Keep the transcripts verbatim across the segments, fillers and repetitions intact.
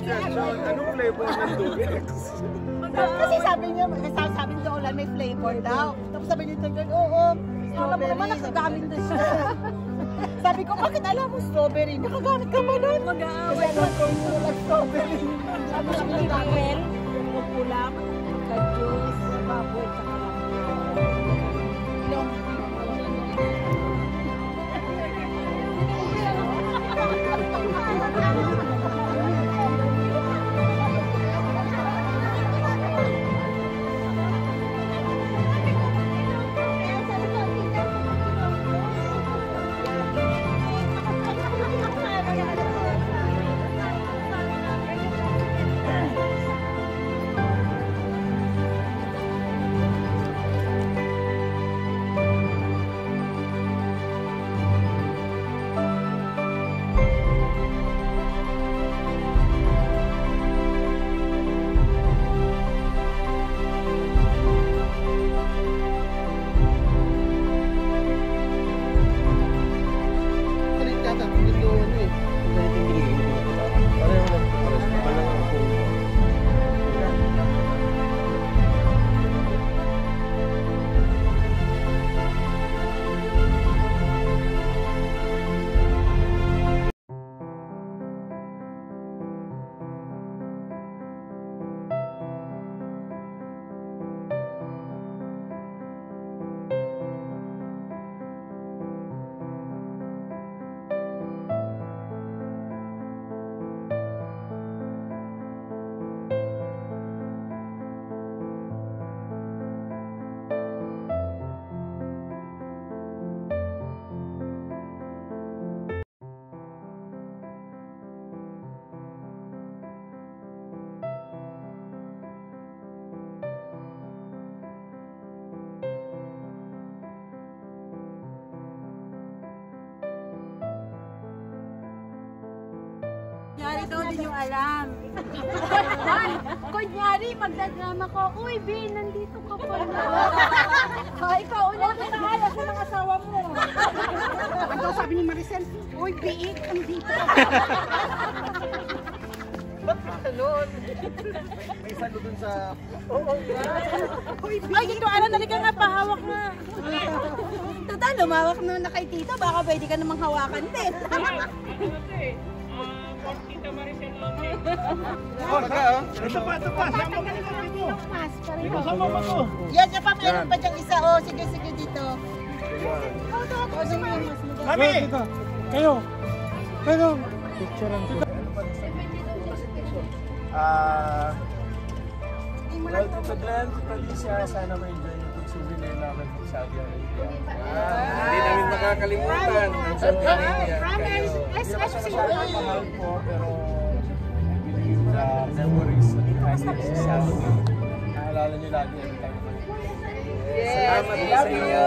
question, anong flavor ng Durex? Kasi sabi niya, sabi niya ulan may flavor daw. Tapos sabi niya, oo, alam mo naman nakagamit na siya. Sabi ko, bakit alam mo strawberry? Nakagamit ka ba nun? Mag-aaway ko kung walang strawberry. Sabi siya ng Rafael, magpulang, magka-juice, baboy, tsaka lang. Kunyari daw din yung alam. Kunyari, magdadrama ko, uy, B, nandito ka pa na. Ha, ikaw, ulang kita alam ko ng asawa mo. Ano sabi ni Maricel, uy, B, nandito ka pa. Ba't salon? May salo dun sa... Oo. Ay, ito, alam, nalika nga, pahawak nga. Total, lumawak naman na kay Tito, baka pwede ka namang hawakan din. Tita Maricel namin. Oh, baka ah. Ito pa, ito pa. Sama mo dito. Ito, sama mo to. Yan, yan pa, meron pa diyang isa. Oh, sige, sige dito. Kami! Kayo! Kayo! Picturean ko. Ah... Well, Tito Glenn, Tito Alicia, sana ma-enjoy yung pag-souvenir namin sa Saudi Arabia. Hindi namin makakalimutan ang Saudi Arabia. Hindi naman siya masyadong mahal po, pero I believe the memories that you guys have sa Saudi, naalala niyo lagi every time. Salamat po sa inyo!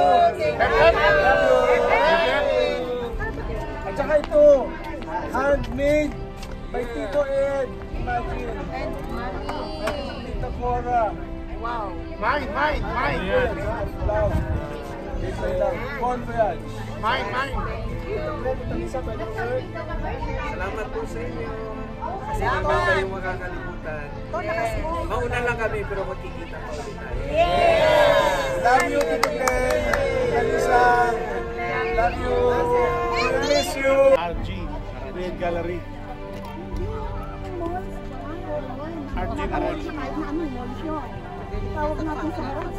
At saka ito, handmade by Tito Ed. Imagine. And Tita Cora. Wow. Mine, mine, mine. Love. Bon voyage. Mine, mine. Salamat po sa inyo. Kasi naman kayong makakalimutan. Mauna lang kami pero magkikita pa ulit tayo. Yes! Love you, Tito Glenn. Kalisa. Love you. I miss you. R G, Red Gallery. R G Mall. Tawag natin sa harap.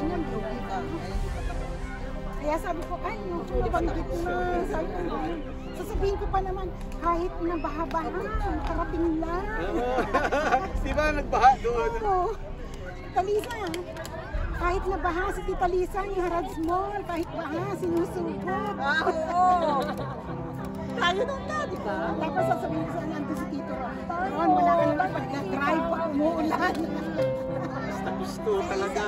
Kaya sabi ko, ay, nabanggit na. Sasabihin ko pa naman, kahit na baha-baha, nakarating lang. Di ba nagbaha doon? Oo. Talisa, kahit na baha si Tita Lisa, yung Harads Mall, kahit baha, sinusugod. Oo. Tayo nung na, di ba? Tapos sasabihin ko sa nandun si Tito Ron, wala ka naman pag nag-drive pag umuulan. Gusto talaga.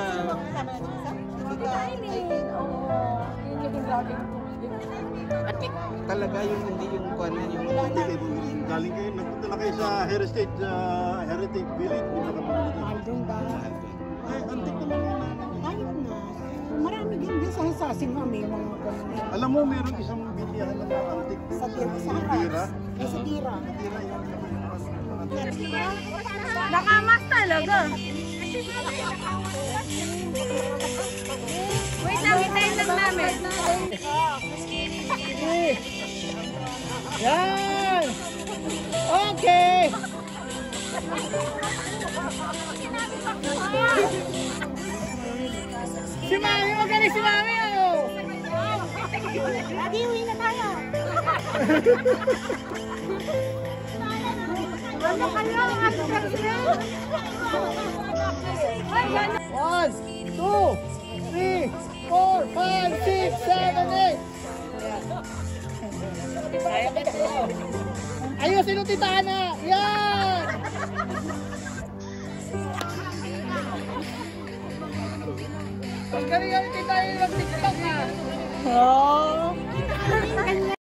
Talaga yung hindi yung kuwan yung galing kayo, nagpunta na kayo sa Heritage uh, Heritage Village, di ba kapag Mahal doon ba? ay, antik naman yun. Ayun na. Marami din din sa Hisasin nga may mga ganun. Alam mo, mayroong isang bilyahan na mga antik Sa tira, sa tira. harap. Eh, sa tira. Tira yung mga Nakamas talaga. Wait lang, hintayin lang namin. Yan! Okay! Si Mami, magaling si Mami ano? Lagi, uwi na tayo. Ano kayo? One, two, three, four, five, six, seven, eight. Ayusin yung titana! Yan! Pagkaling yung titana yung TikTok na! Oh!